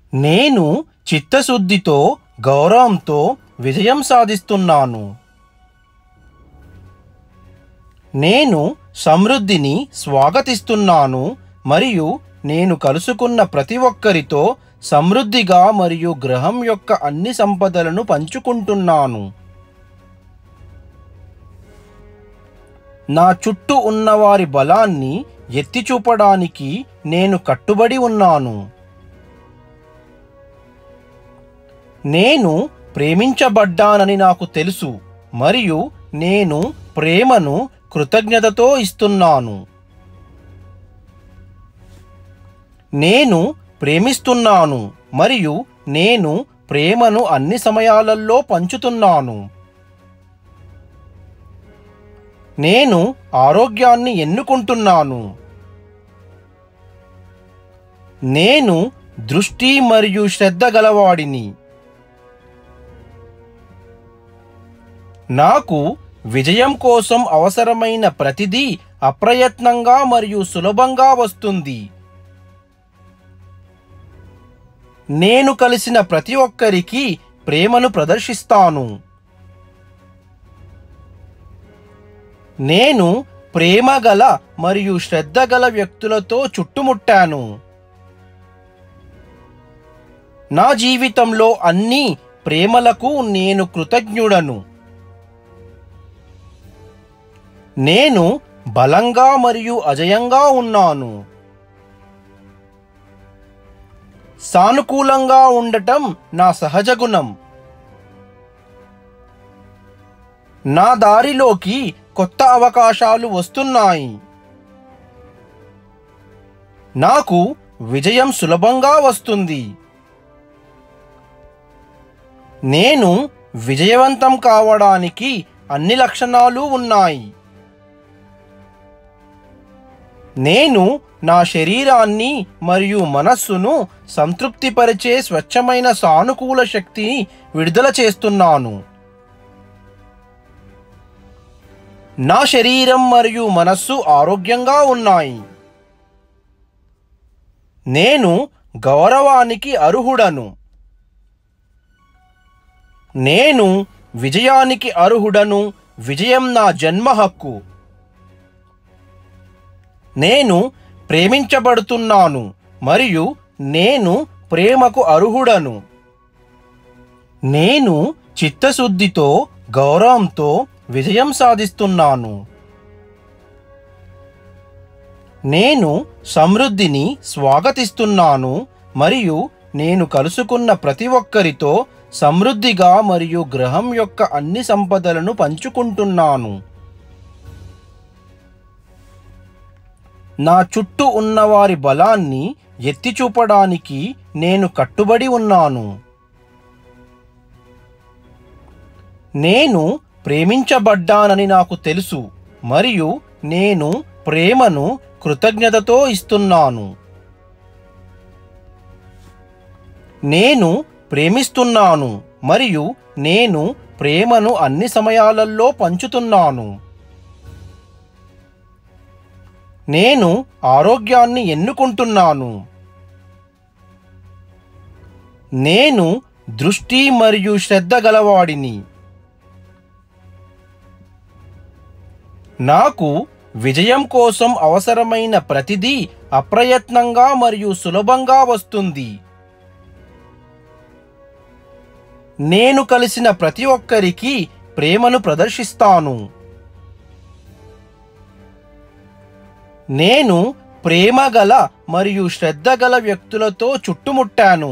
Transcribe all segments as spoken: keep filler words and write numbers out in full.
నేను చిత్తశుద్ధితో గౌరవంతో విజయం సాధిస్తున్నాను. నేను సమృద్ధిని స్వాగతిస్తున్నాను మరియు నేను కలుసుకున్న ప్రతి ఒక్కరితో సమృద్ధిగా మరియు గ్రహం యొక్క అన్ని సంపదలను పంచుకుంటున్నాను. నా చుట్టూ ఉన్నవారి బలాన్ని ఎత్తి చూపడానికి నేను కట్టుబడి ఉన్నాను. నేను ప్రేమించబడ్డానని నాకు తెలుసు మరియు నేను ప్రేమను కృతజ్ఞతతో ఇస్తున్నాను. నేను ప్రేమిస్తున్నాను మరియు నేను ప్రేమను అన్ని సమయాలలో పంచుతున్నాను. నేను ఆరోగ్యాన్ని ఎన్నుకుంటున్నాను. నేను దృష్టి మరియు శ్రద్ధ గలవాడిని. నాకు విజయం కోసం అవసరమైన ప్రతిదీ అప్రయత్నంగా మరియు సులభంగా వస్తుంది. నేను కలిసిన ప్రతి ఒక్కరికి ప్రేమను ప్రదర్శిస్తాను. నేను ప్రేమ గల మరియు శ్రద్ధ గల వ్యక్తులతో చుట్టుముట్టాను. నా జీవితంలో అన్ని ప్రేమలకు నేను కృతజ్ఞుడను. నేను బలంగా మరియు అజయంగా ఉన్నాను. సానుకూలంగా ఉండటం నా సహజ గుణం. నా దారిలోకి కొత్త అవకాశాలు వస్తున్నాయి. నాకు విజయం సులభంగా వస్తుంది. నేను విజయవంతం కావడానికి అన్ని లక్షణాలు ఉన్నాయి. నేను నా శరీరాన్ని మరియు మనస్సును సంతృప్తిపరిచే స్వచ్ఛమైన సానుకూల శక్తిని విడుదల చేస్తున్నాను. నా శరీరం మరియు మనస్సు ఆరోగ్యంగా ఉన్నాయి. నేను గౌరవానికి అర్హుడను. నేను విజయానికి అర్హుడను. విజయం నా జన్మ హక్కు. నేను ప్రేమించబడుతున్నాను మరియు నేను ప్రేమకు అర్హుడను. నేను చిత్తశుద్ధితో గౌరవంతో విజయం సాధిస్తున్నాను. నేను సమృద్ధిని స్వాగతిస్తున్నాను మరియు నేను కలుసుకున్న ప్రతి ఒక్కరితో సమృద్ధిగా మరియు గ్రహం యొక్క అన్ని సంపదలను పంచుకుంటున్నాను. నా చుట్టూ ఉన్నవారి బలాన్ని ఎత్తి చూపడానికి నేను కట్టుబడి ఉన్నాను. నేను ప్రేమించబడ్డానని నాకు తెలుసు మరియు నేను ప్రేమను కృతజ్ఞతతో ఇస్తున్నాను. నేను ప్రేమిస్తున్నాను మరియు నేను ప్రేమను అన్ని సమయాలలో పంచుతున్నాను. నేను ఆరోగ్యాన్ని ఎన్నుకుంటున్నాను. నేను దృష్టి మరియు శ్రద్ధ గలవాడిని. నాకు విజయం కోసం అవసరమైన ప్రతిదీ అప్రయత్నంగా మరియు సులభంగా వస్తుంది. నేను కలిసిన ప్రతి ఒక్కరికి ప్రేమను ప్రదర్శిస్తాను. నేను ప్రేమ గల మరియు శ్రద్ధ గల వ్యక్తులతో చుట్టుముట్టాను.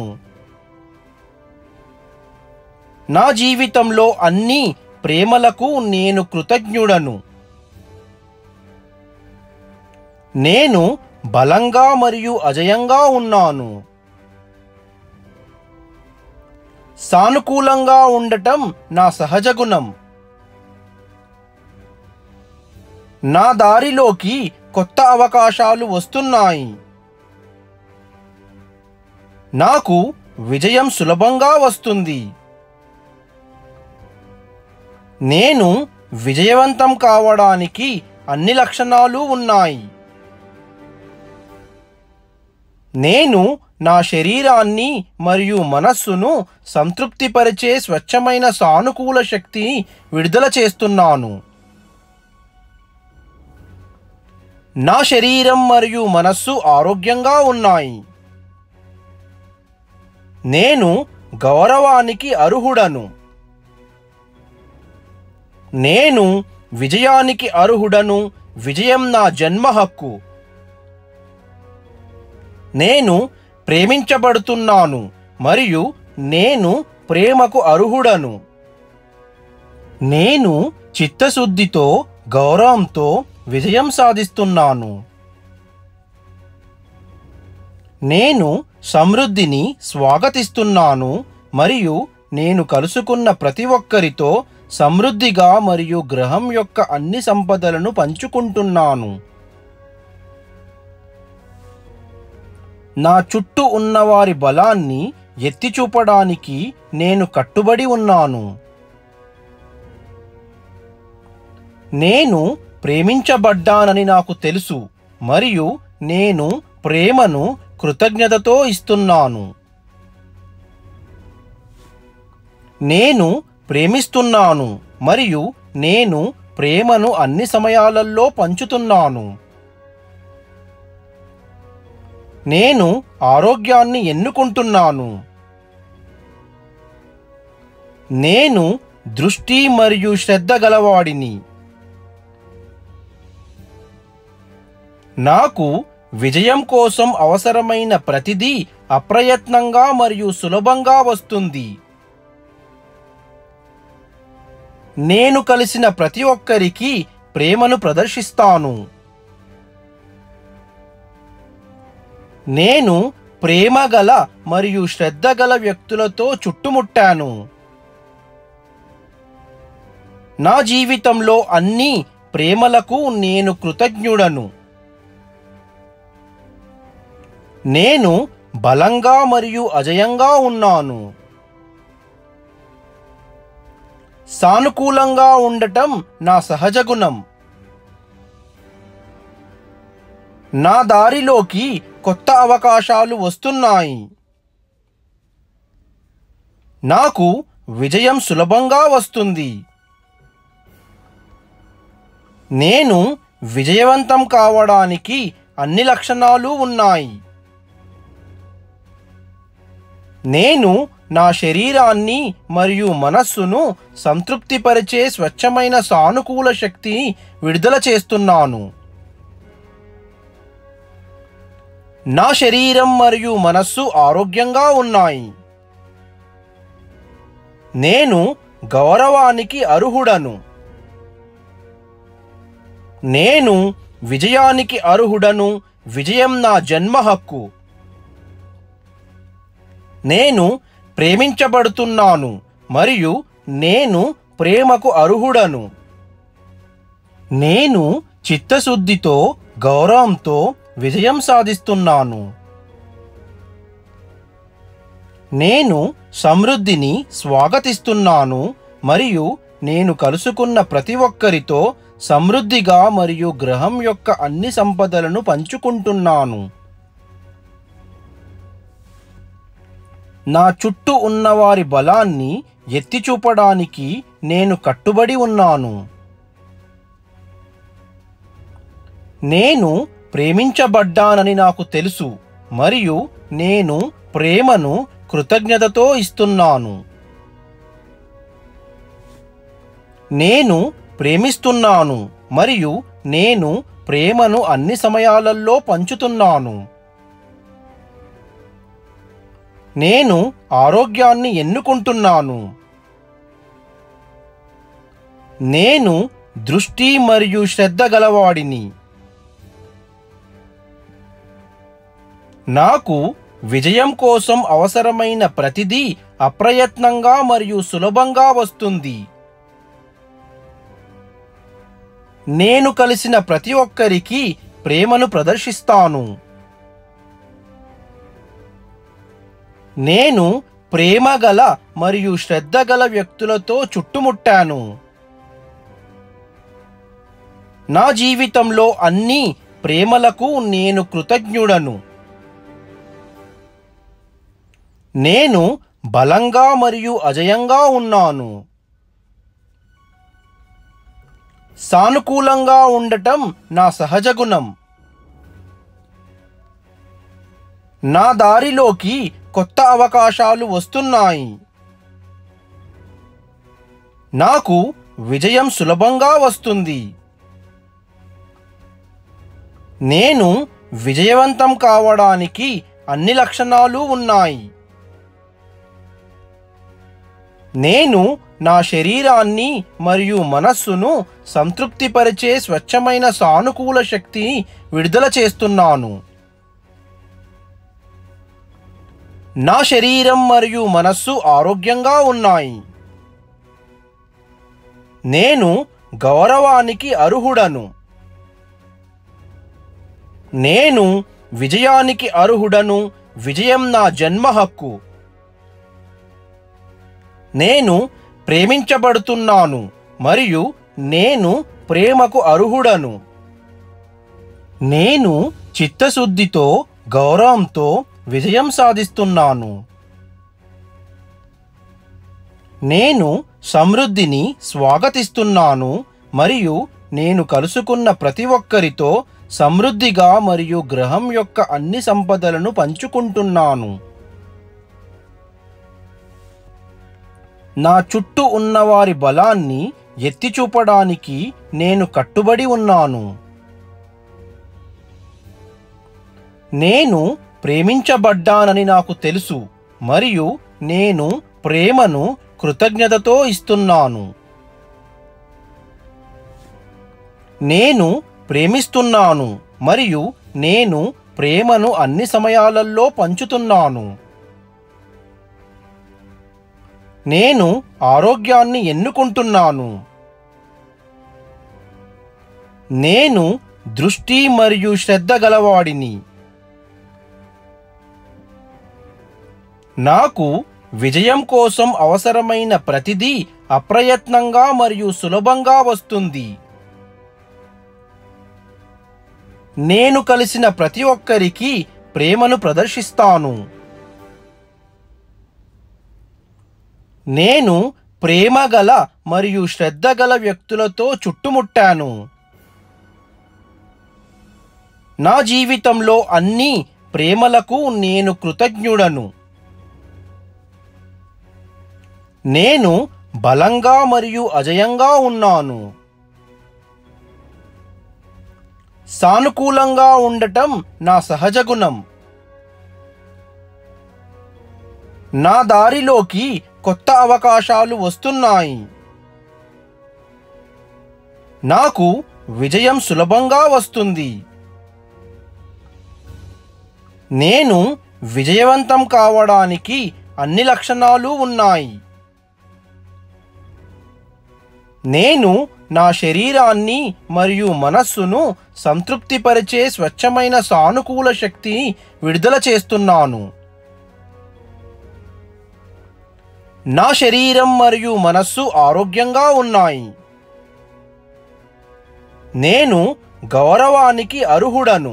నా జీవితంలో అన్ని ప్రేమలకు నేను కృతజ్ఞుడను. నేను బలంగా మరియు అజయంగా ఉన్నాను. సానుకూలంగా ఉండటం నా సహజ గుణం. నా దారిలోకి కొత్త అవకాశాలు వస్తున్నాయి. నాకు విజయం సులభంగా వస్తుంది. నేను విజయవంతం కావడానికి అన్ని లక్షణాలు ఉన్నాయి. నేను నా శరీరాన్ని మరియు మనస్సును సంతృప్తిపరిచే స్వచ్ఛమైన సానుకూల శక్తిని విడుదల చేస్తున్నాను. నా శరీరం మరియు మనస్సు ఆరోగ్యంగా ఉన్నాయి. నేను గౌరవానికి అర్హుడను. నేను విజయానికి అర్హుడను. విజయం నా జన్మ హక్కు. నేను ప్రేమించబడుతున్నాను మరియు నేను ప్రేమకు అర్హుడను. నేను చిత్తశుద్ధితో గౌరవంతో విజయం సాధిస్తున్నాను. నేను సమృద్ధిని స్వాగతిస్తున్నాను మరియు నేను కలుసుకున్న ప్రతి ఒక్కరితో సమృద్ధిగా మరియు గ్రహం యొక్క అన్ని సంపదలను పంచుకుంటున్నాను. నా చుట్టూ ఉన్నవారి బలాన్ని ఎత్తి చూపడానికి నేను కట్టుబడి ఉన్నాను. నేను ప్రేమించబడ్డానని నాకు తెలుసు మరియు నేను ప్రేమను కృతజ్ఞతతో ఇస్తున్నాను. నేను ప్రేమిస్తున్నాను మరియు నేను ప్రేమను అన్ని సమయాలలో పంచుతున్నాను. నేను ఆరోగ్యాన్ని ఎన్నుకుంటున్నాను. నేను దృష్టి మరియు శ్రద్ధ గలవాడిని. నాకు విజయం కోసం అవసరమైన ప్రతిదీ అప్రయత్నంగా మరియు సులభంగా వస్తుంది. నేను కలిసిన ప్రతి ఒక్కరికి ప్రేమను ప్రదర్శిస్తాను. నేను ప్రేమ గల మరియు శ్రద్ధ గల వ్యక్తులతో చుట్టుముట్టాను. నా జీవితంలో అన్ని ప్రేమలకు నేను కృతజ్ఞుడను. నేను బలంగా మరియు అజయంగా ఉన్నాను. సానుకూలంగా ఉండటం నా సహజ గుణం. నా దారిలోకి కొత్త అవకాశాలు వస్తున్నాయి. నాకు విజయం సులభంగా వస్తుంది. నేను విజయవంతం కావడానికి అన్ని లక్షణాలు ఉన్నాయి. నేను నా శరీరాన్ని మరియు మనస్సును సంతృప్తిపరిచే స్వచ్ఛమైన సానుకూల శక్తిని విడుదల చేస్తున్నాను. నా శరీరం మరియు మనస్సు ఆరోగ్యంగా ఉన్నాయి. నేను గౌరవానికి అర్హుడను. నేను విజయానికి అర్హుడను. విజయం నా జన్మ హక్కు. నేను ప్రేమించబడుతున్నాను మరియు నేను ప్రేమకు అర్హుడను. నేను చిత్తశుద్ధితో గౌరవంతో విజయం సాధిస్తున్నాను. నేను సమృద్ధిని స్వాగతిస్తున్నాను మరియు నేను కలుసుకున్న ప్రతి ఒక్కరితో సమృద్ధిగా మరియు గ్రహం యొక్క అన్ని సంపదలను పంచుకుంటున్నాను. నా చుట్టూ ఉన్నవారి బలాన్ని ఎత్తి చూపడానికి నేను కట్టుబడి ఉన్నాను. నేను ప్రేమించబడ్డానని నాకు తెలుసు మరియు నేను ప్రేమను కృతజ్ఞతతో ఇస్తున్నాను. నేను ప్రేమిస్తున్నాను మరియు నేను ప్రేమను అన్ని సమయాలలో పంచుతున్నాను. నేను ఆరోగ్యాన్ని ఎన్నుకుంటున్నాను. నేను దృష్టి మరియు శ్రద్ధ గలవాడిని. నాకు విజయం కోసం అవసరమైన ప్రతిదీ అప్రయత్నంగా మరియు సులభంగా వస్తుంది. నేను కలిసిన ప్రతి ఒక్కరికి ప్రేమను ప్రదర్శిస్తాను. నేను ప్రేమ గల మరియు శ్రద్ధ గల వ్యక్తులతో చుట్టుముట్టాను. నా జీవితంలో అన్ని ప్రేమలకు నేను కృతజ్ఞుడను. నేను బలంగా మరియు అజయంగా ఉన్నాను. సానుకూలంగా ఉండటం నా సహజ గుణం. నా దారిలోకి కొత్త అవకాశాలు వస్తున్నాయి. నాకు విజయం సులభంగా వస్తుంది. నేను విజయవంతం కావడానికి అన్ని లక్షణాలు ఉన్నాయి. నేను నా శరీరాన్ని మరియు మనస్సును సంతృప్తిపరిచే స్వచ్ఛమైన సానుకూల శక్తిని విడుదల చేస్తున్నాను. నా శరీరం మరియు మనస్సు ఆరోగ్యంగా ఉన్నాయి. నేను గౌరవానికి అర్హుడను. నేను విజయానికి అర్హుడను. విజయం నా జన్మ హక్కు. నేను ప్రేమించబడుతున్నాను మరియు నేను ప్రేమకు అర్హుడను. నేను చిత్తశుద్ధితో గౌరవంతో విజయం సాధిస్తున్నాను. నేను సమృద్ధిని స్వాగతిస్తున్నాను మరియు నేను కలుసుకున్న ప్రతి ఒక్కరితో సమృద్ధిగా మరియు గ్రహం యొక్క అన్ని సంపదలను పంచుకుంటున్నాను. నా చుట్టూ ఉన్నవారి బలాన్ని ఎత్తి చూపడానికి నేను కట్టుబడి ఉన్నాను. నేను ప్రేమించబడ్డానని నాకు తెలుసు మరియు నేను ప్రేమను కృతజ్ఞతతో ఇస్తున్నాను. నేను ప్రేమిస్తున్నాను మరియు నేను ప్రేమను అన్ని సమయాలలో పంచుతున్నాను. నేను ఆరోగ్యాన్ని ఎన్నుకుంటున్నాను. నేను దృష్టి మరియు శ్రద్ధ గలవాడిని. నాకు విజయం కోసం అవసరమైన ప్రతిదీ అప్రయత్నంగా మరియు సులభంగా వస్తుంది. నేను కలిసిన ప్రతి ఒక్కరికి ప్రేమను ప్రదర్శిస్తాను. నేను ప్రేమ గల మరియు శ్రద్ధ గల వ్యక్తులతో చుట్టుముట్టాను. నా జీవితంలో అన్ని ప్రేమలకు నేను కృతజ్ఞుడను. నేను బలంగా మరియు అజయంగా ఉన్నాను. సానుకూలంగా ఉండటం నా సహజ గుణం. నా దారిలోకి కొత్త అవకాశాలు వస్తున్నాయి. నాకు విజయం సులభంగా వస్తుంది. నేను విజయవంతం కావడానికి అన్ని లక్షణాలు ఉన్నాయి. నేను నా శరీరాన్ని మరియు మనస్సును సంతృప్తిపరిచే స్వచ్ఛమైన సానుకూల శక్తిని విడుదల చేస్తున్నాను. నా శరీరం మరియు మనస్సు ఆరోగ్యంగా ఉన్నాయి. నేను గౌరవానికి అర్హుడను.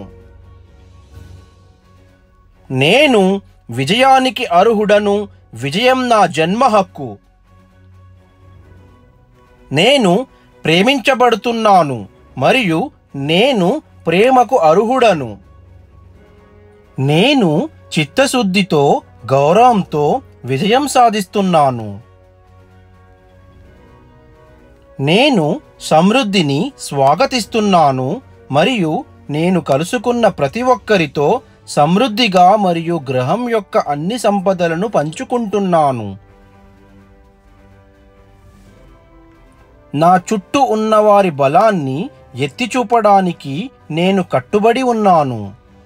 నేను విజయానికి అర్హుడను. విజయం నా జన్మ హక్కు. నేను ప్రేమించబడుతున్నాను మరియు నేను ప్రేమకు అర్హుడను. నేను చిత్తశుద్ధితో గౌరవంతో విజయం సాధిస్తున్నాను. నేను సమృద్ధిని స్వాగతిస్తున్నాను మరియు నేను కలుసుకున్న ప్రతి ఒక్కరితో సమృద్ధిగా మరియు గ్రహం యొక్క అన్ని సంపదలను పంచుకుంటున్నాను. నా చుట్టూ ఉన్నవారి బలాన్ని ఎత్తి చూపడానికి నేను కట్టుబడి ఉన్నాను.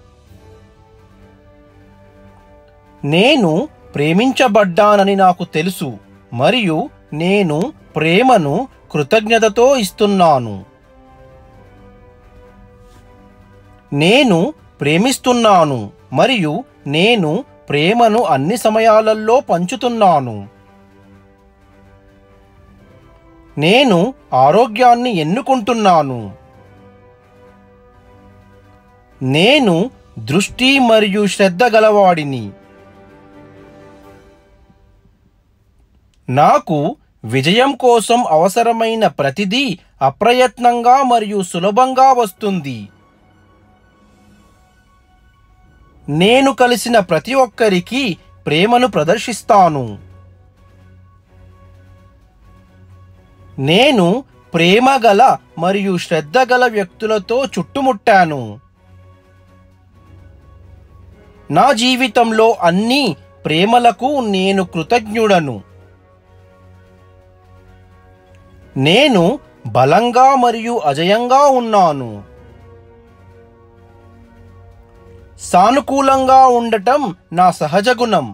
నేను ప్రేమించబడ్డానని నాకు తెలుసు మరియు నేను ప్రేమను కృతజ్ఞతతో ఇస్తున్నాను. నేను ప్రేమిస్తున్నాను మరియు నేను ప్రేమను అన్ని సమయాలలో పంచుతున్నాను. నేను ఆరోగ్యాన్ని ఎన్నుకుంటున్నాను. నేను దృష్టి మరియు శ్రద్ధ గలవాడిని. నాకు విజయం కోసం అవసరమైన ప్రతిదీ అప్రయత్నంగా మరియు సులభంగా వస్తుంది. నేను కలిసిన ప్రతి ఒక్కరికి ప్రేమను ప్రదర్శిస్తాను. నేను ప్రేమగల మరియు శ్రద్ధగల వ్యక్తులతో చుట్టుముట్టాను. నా జీవితంలో అన్ని ప్రేమలకు నేను కృతజ్ఞుడను. నేను బలంగా మరియు అజయంగా ఉన్నాను. సానుకూలంగా ఉండటం నా సహజ గుణం.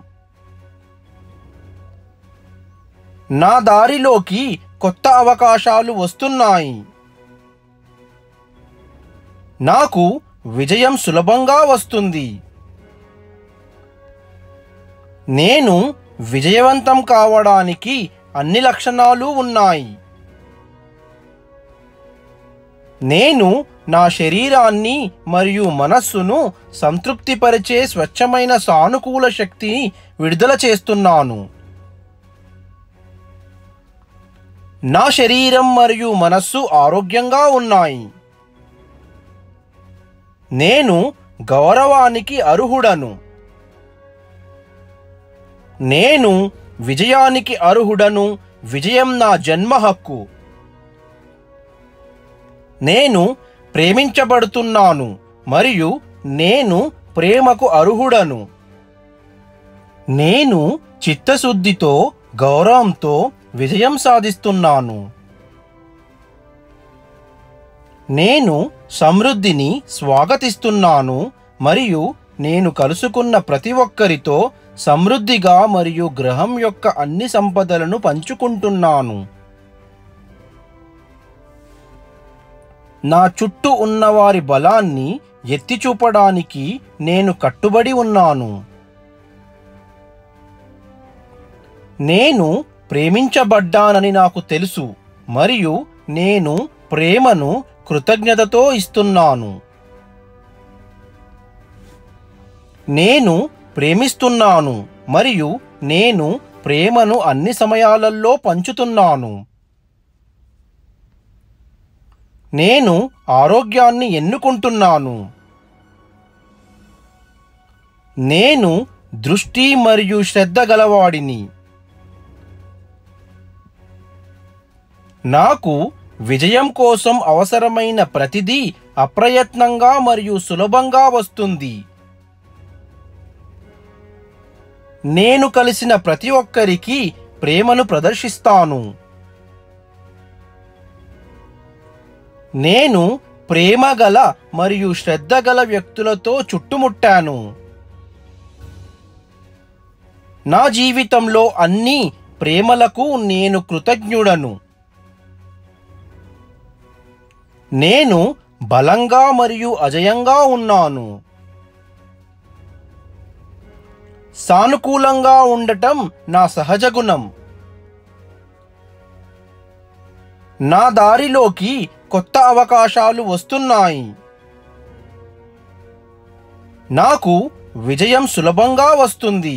నా దారిలోకి కొత్త అవకాశాలు వస్తున్నాయి. నాకు విజయం సులభంగా వస్తుంది. నేను విజయవంతం కావడానికి అన్ని లక్షణాలు ఉన్నాయి. నేను నా శరీరాన్ని మరియు మనస్సును సంతృప్తిపరిచే స్వచ్ఛమైన సానుకూల శక్తిని విడుదల చేస్తున్నాను. నా శరీరం మరియు మనస్సు ఆరోగ్యంగా ఉన్నాయి. నేను గౌరవానికి అర్హుడను. నేను విజయానికి అర్హుడను. విజయం నా జన్మ హక్కు. నేను ప్రేమించబడుతున్నాను మరియు నేను ప్రేమకు అర్హుడను. నేను చిత్తశుద్ధితో గౌరవంతో విజయం సాధిస్తున్నాను. నేను సమృద్ధిని స్వాగతిస్తున్నాను మరియు నేను కలుసుకున్న ప్రతి ఒక్కరితో సమృద్ధిగా మరియు గ్రహం యొక్క అన్ని సంపదలను పంచుకుంటున్నాను. నా చుట్టూ ఉన్నవారి బలాన్ని ఎత్తి చూపడానికి నేను కట్టుబడి ఉన్నాను. నేను ప్రేమించబడ్డానని నాకు తెలుసు మరియు నేను ప్రేమను కృతజ్ఞతతో ఇస్తున్నాను. నేను ప్రేమిస్తున్నాను మరియు నేను ప్రేమను అన్ని సమయాలలో పంచుతున్నాను. నేను ఆరోగ్యాన్ని ఎన్నుకుంటున్నాను. నేను దృష్టి మరియు శ్రద్ధ గలవాడిని. నాకు విజయం కోసం అవసరమైన ప్రతిదీ అప్రయత్నంగా మరియు సులభంగా వస్తుంది. నేను కలిసిన ప్రతి ఒక్కరికి ప్రేమను ప్రదర్శిస్తాను. నేను ప్రేమగల మరియు శ్రద్ధగల వ్యక్తులతో చుట్టుముట్టాను. నా జీవితంలో అన్ని ప్రేమలకు నేను కృతజ్ఞుడను. నేను బలంగా మరియు అజయంగా ఉన్నాను. సానుకూలంగా ఉండటం నా సహజ గుణం. నా దారిలోకి కొత్త అవకాశాలు వస్తున్నాయి. నాకు విజయం సులభంగా వస్తుంది.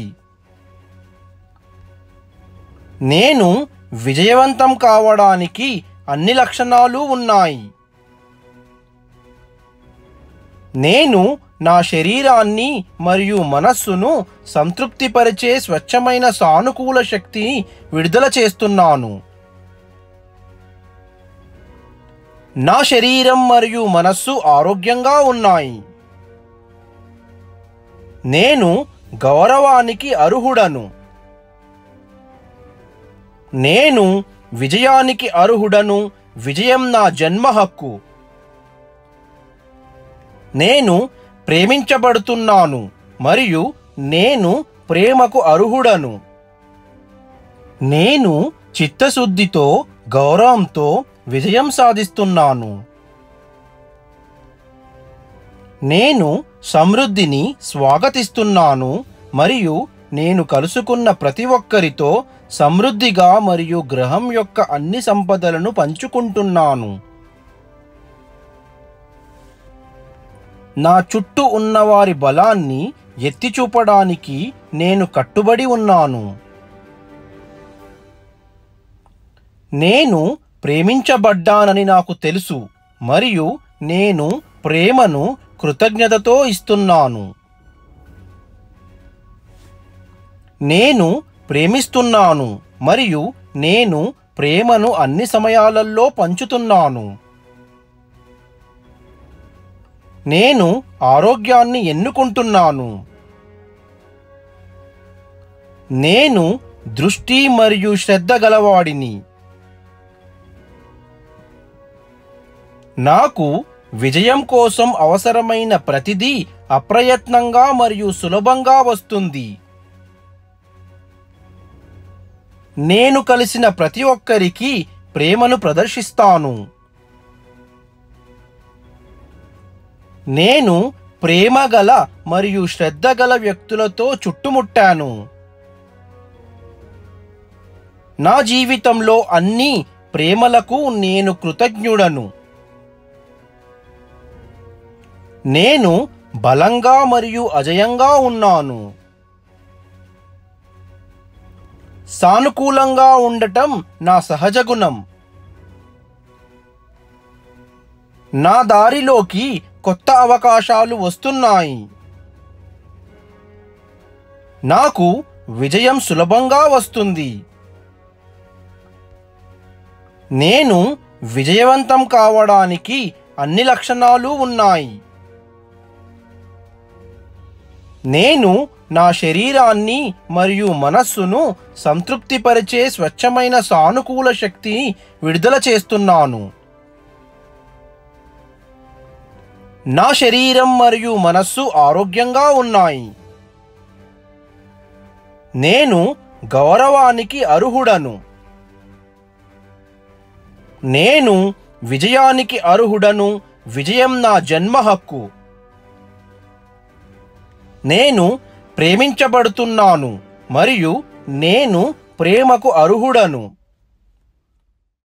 నేను విజయవంతం కావడానికి అన్ని లక్షణాలు ఉన్నాయి. నేను నా శరీరాన్ని మరియు మనస్సును సంతృప్తిపరిచే స్వచ్ఛమైన సానుకూల శక్తిని విడుదల చేస్తున్నాను. నా శరీరం మరియు మనస్సు ఆరోగ్యంగా ఉన్నాయి. నేను గౌరవానికి అర్హుడను. నేను విజయానికి అర్హుడను. విజయం నా జన్మ హక్కు. నేను ప్రేమించబడుతున్నాను మరియు నేను ప్రేమకు అర్హుడను. నేను చిత్తశుద్ధితో గౌరవంతో విజయం సాధిస్తున్నాను. నేను సమృద్ధిని స్వాగతిస్తున్నాను మరియు నేను కలుసుకున్న ప్రతి ఒక్కరితో సమృద్ధిగా మరియు గ్రహం యొక్క అన్ని సంపదలను పంచుకుంటున్నాను. నా చుట్టూ ఉన్నవారి బలాన్ని ఎత్తి చూపడానికి నేను కట్టుబడి ఉన్నాను. నేను ప్రేమించబడ్డానని నాకు తెలుసు మరియు నేను ప్రేమను కృతజ్ఞతతో ఇస్తున్నాను. నేను ప్రేమిస్తున్నాను మరియు నేను ప్రేమను అన్ని సమయాలలో పంచుతున్నాను. నేను ఆరోగ్యాన్ని ఎన్నుకుంటున్నాను. నేను దృష్టి మరియు శ్రద్ధ గలవాడిని. నాకు విజయం కోసం అవసరమైన ప్రతిదీ అప్రయత్నంగా మరియు సులభంగా వస్తుంది. నేను కలిసిన ప్రతి ఒక్కరికి ప్రేమను ప్రదర్శిస్తాను. నేను ప్రేమ గల మరియు శ్రద్ధ గల వ్యక్తులతో చుట్టుముట్టాను. నా జీవితంలో అన్ని ప్రేమలకు నేను కృతజ్ఞుడను. నేను బలంగా మరియు అజయంగా ఉన్నాను. సానుకూలంగా ఉండటం నా సహజ గుణం. నా దారిలోకి కొత్త అవకాశాలు వస్తున్నాయి. నాకు విజయం సులభంగా వస్తుంది. నేను విజయవంతం కావడానికి అన్ని లక్షణాలు ఉన్నాయి. నేను నా శరీరాన్ని మరియు మనస్సును సంతృప్తిపరిచే స్వచ్ఛమైన సానుకూల శక్తిని విడుదల చేస్తున్నాను. నా శరీరం మరియు మనస్సు ఆరోగ్యంగా ఉన్నాయి. నేను గౌరవానికి అర్హుడను. నేను విజయానికి అర్హుడను. విజయం నా జన్మ హక్కు. నేను ప్రేమించబడుతున్నాను మరియు నేను ప్రేమకు అర్హుడను.